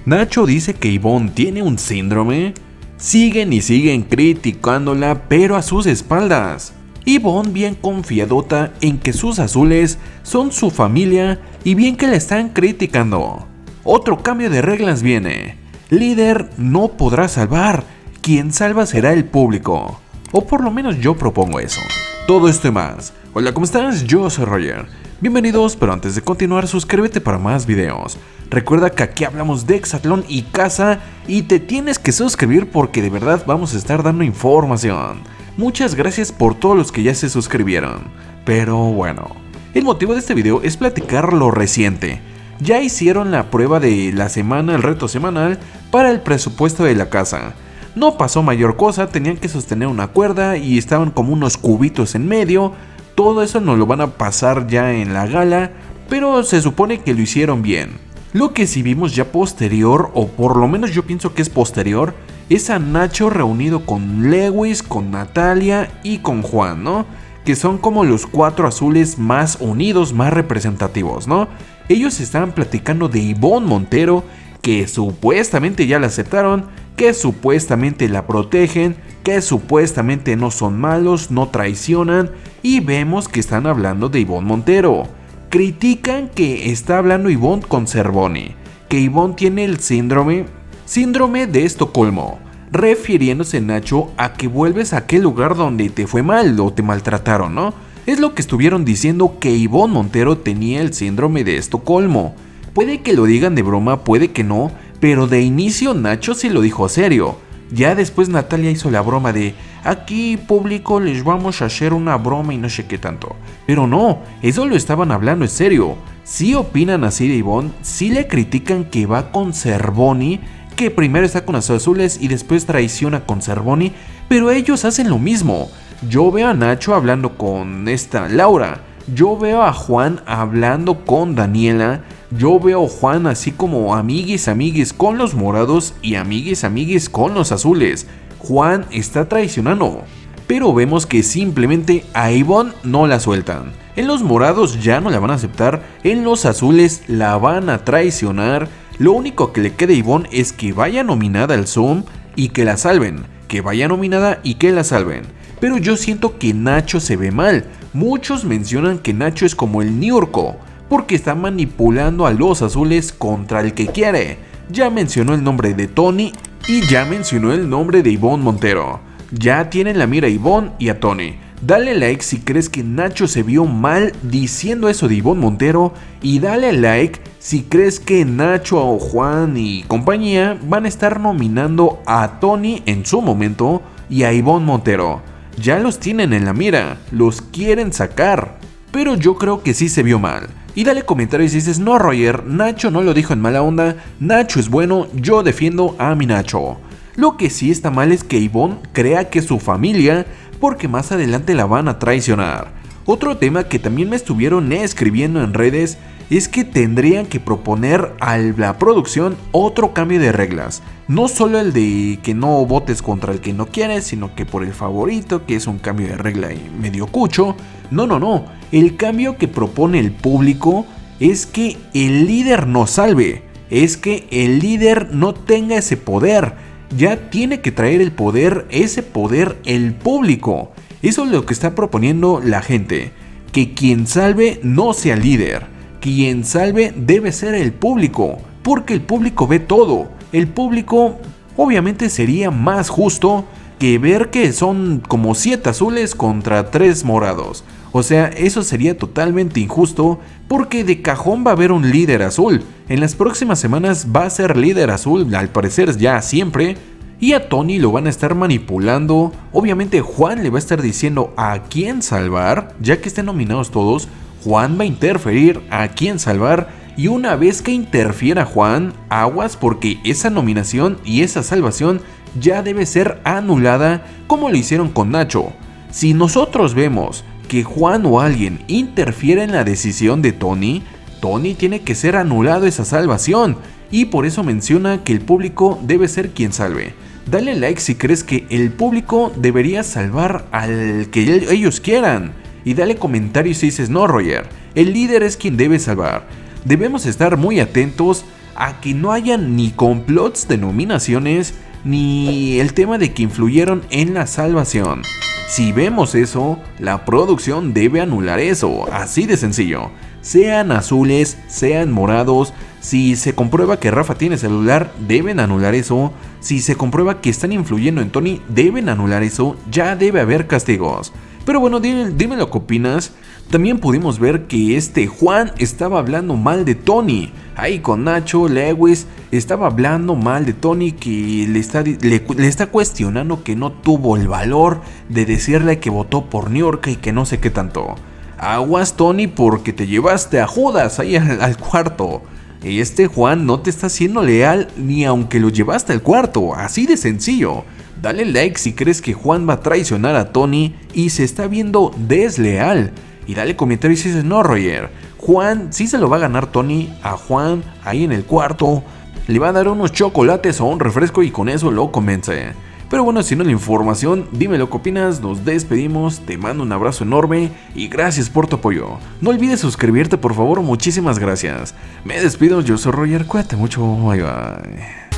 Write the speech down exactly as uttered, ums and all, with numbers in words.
Nacho dice que Ivonne tiene un síndrome. Siguen y siguen criticándola, pero a sus espaldas. Ivonne bien confiadota en que sus azules son su familia y bien que la están criticando. Otro cambio de reglas viene. Líder no podrá salvar, quien salva será el público. O por lo menos yo propongo eso. Todo esto y más. Hola, ¿cómo estás? Yo soy Roger. Bienvenidos, pero antes de continuar, suscríbete para más videos. Recuerda que aquí hablamos de Exatlón y casa y te tienes que suscribir porque de verdad vamos a estar dando información. Muchas gracias por todos los que ya se suscribieron. Pero bueno, el motivo de este video es platicar lo reciente. Ya hicieron la prueba de la semana, el reto semanal, para el presupuesto de la casa. No pasó mayor cosa, tenían que sostener una cuerda y estaban como unos cubitos en medio. Todo eso nos lo van a pasar ya en la gala, pero se supone que lo hicieron bien. Lo que sí vimos ya posterior, o por lo menos yo pienso que es posterior, es a Nacho reunido con Lewis, con Natalia y con Juan, ¿no? Que son como los cuatro azules más unidos, más representativos, ¿no? Ellos estaban platicando de Ivonne Montero, que supuestamente ya la aceptaron, que supuestamente la protegen, que supuestamente no son malos, no traicionan, y vemos que están hablando de Ivonne Montero. Critican que está hablando Ivonne con Cervoni, que Ivonne tiene el síndrome, síndrome de Estocolmo, refiriéndose Nacho a que vuelves a aquel lugar donde te fue mal o te maltrataron, ¿no? Es lo que estuvieron diciendo, que Ivonne Montero tenía el síndrome de Estocolmo. Puede que lo digan de broma, puede que no, pero de inicio Nacho sí lo dijo serio. Ya después Natalia hizo la broma de aquí público les vamos a hacer una broma y no sé qué tanto. Pero no, eso lo estaban hablando en serio. Sí opinan así de Ivonne, sí le critican que va con Cervoni, que primero está con los azules y después traiciona con Cervoni, pero ellos hacen lo mismo. Yo veo a Nacho hablando con esta Laura, yo veo a Juan hablando con Daniela, yo veo a Juan así como amiguis amiguis con los morados y amiguis amiguis con los azules. Juan está traicionando, pero vemos que simplemente a Ivonne no la sueltan. En los morados ya no la van a aceptar, en los azules la van a traicionar. Lo único que le queda a Ivonne es que vaya nominada al Zoom y que la salven, que vaya nominada y que la salven. Pero yo siento que Nacho se ve mal. Muchos mencionan que Nacho es como el Niurko, porque está manipulando a los azules contra el que quiere. Ya mencionó el nombre de Tony y ya mencionó el nombre de Ivonne Montero. Ya tienen la mira a Ivonne y a Tony. Dale like si crees que Nacho se vio mal diciendo eso de Ivonne Montero, y dale like si crees que Nacho, Juan y compañía van a estar nominando a Tony en su momento y a Ivonne Montero. Ya los tienen en la mira, los quieren sacar, pero yo creo que sí se vio mal. Y dale comentarios si dices, no Roger, Nacho no lo dijo en mala onda, Nacho es bueno, yo defiendo a mi Nacho. Lo que sí está mal es que Ivonne crea que es su familia, porque más adelante la van a traicionar. Otro tema que también me estuvieron escribiendo en redes es que tendrían que proponer a la producción otro cambio de reglas. No solo el de que no votes contra el que no quieres, sino que por el favorito, que es un cambio de regla y medio cucho. No, no, no. El cambio que propone el público es que el líder no salve. Es que el líder no tenga ese poder. Ya tiene que traer el poder, ese poder, el público. Eso es lo que está proponiendo la gente. Que quien salve no sea líder. Quien salve debe ser el público, porque el público ve todo. El público obviamente sería más justo que ver que son como siete azules contra tres morados. O sea, eso sería totalmente injusto, porque de cajón va a haber un líder azul. En las próximas semanas va a ser líder azul, al parecer ya siempre. Y a Tony lo van a estar manipulando. Obviamente Juan le va a estar diciendo a quién salvar, ya que estén nominados todos. Juan va a interferir a quién salvar, y una vez que interfiera Juan, aguas, porque esa nominación y esa salvación ya debe ser anulada, como lo hicieron con Nacho. Si nosotros vemos que Juan o alguien interfiere en la decisión de Tony, Tony tiene que ser anulado esa salvación, y por eso menciona que el público debe ser quien salve. Dale like si crees que el público debería salvar al que ellos quieran. Y dale comentarios si dices, no Roger, el líder es quien debe salvar. Debemos estar muy atentos a que no haya ni complots de nominaciones ni el tema de que influyeron en la salvación. Si vemos eso, la producción debe anular eso, así de sencillo. Sean azules, sean morados, si se comprueba que Rafa tiene celular, deben anular eso. Si se comprueba que están influyendo en Tony, deben anular eso, ya debe haber castigos. Pero bueno, dime, dime lo que opinas. También pudimos ver que este Juan estaba hablando mal de Tony. Ahí con Nacho, Lewis, estaba hablando mal de Tony, que le está, le, le está cuestionando que no tuvo el valor de decirle que votó por Niurka y que no sé qué tanto. Aguas, Tony, porque te llevaste a Judas ahí al, al cuarto. Este Juan no te está siendo leal ni aunque lo llevaste al cuarto, así de sencillo. Dale like si crees que Juan va a traicionar a Tony y se está viendo desleal. Y dale comentario si dices, no Roger, Juan sí se lo va a ganar Tony a Juan ahí en el cuarto. Le va a dar unos chocolates o un refresco y con eso lo convence. Pero bueno, si no la información, dime lo que opinas, nos despedimos, te mando un abrazo enorme y gracias por tu apoyo. No olvides suscribirte por favor, muchísimas gracias. Me despido, yo soy Roger, cuídate mucho, bye bye.